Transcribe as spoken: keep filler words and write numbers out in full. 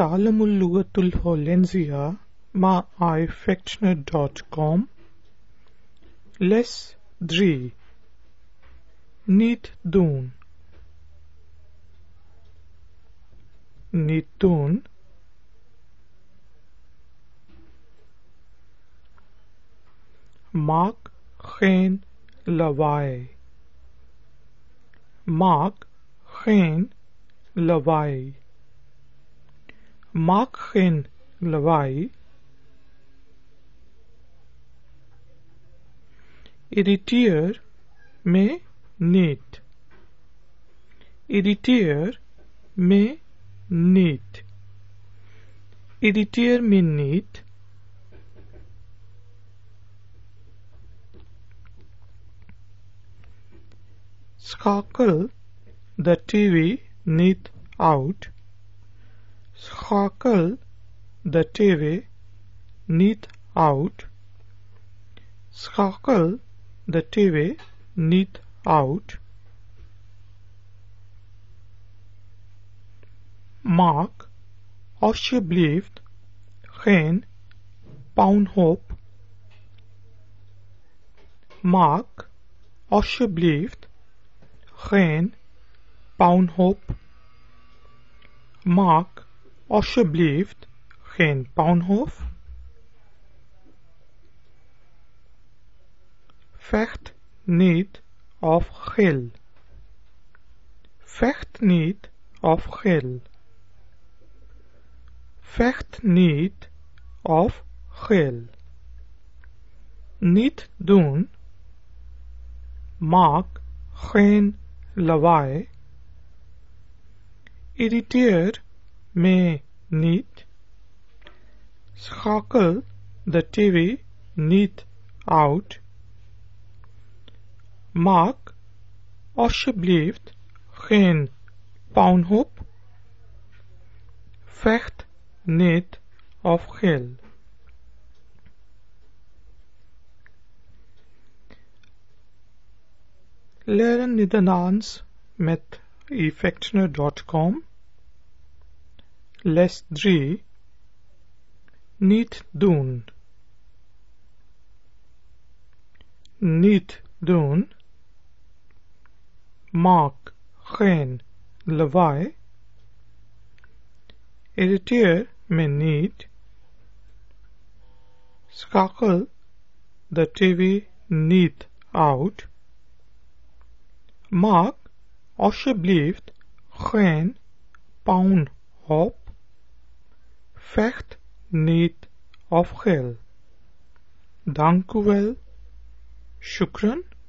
نتعلم اللغة الهولندية مع آي فيكشنر دوت كوم. Les drie. Niet doen. Niet doen. Maak geen lawaai. Maak geen lawaai. Maak geen lawaai. Irriteer me niet. Irriteer me niet. Irriteer me niet. Schakel de tv niet uit. Schakel de tv niet uit. Schakel de tv niet uit. Maak alsjeblieft geen puinhoop. Maak alsjeblieft geen puinhoop. Maak alsjeblieft geen puinhoop. Vecht niet of gil. Vecht niet of gil. Vecht niet of gil. Niet doen. Maak geen lawaai. Irriteer me niet. Schakel de tv niet uit. Maak alsjeblieft geen puinhoop. Vecht niet of gil. Leren Nederlands met i fectioner dot com. Les drie. Niet doen. Niet doen. Maak geen lawaai. Irriteer me niet. Schakel de tv niet uit. Maak alsjeblieft geen puinhoop. Vecht niet of gil. Dank u wel. Shukran.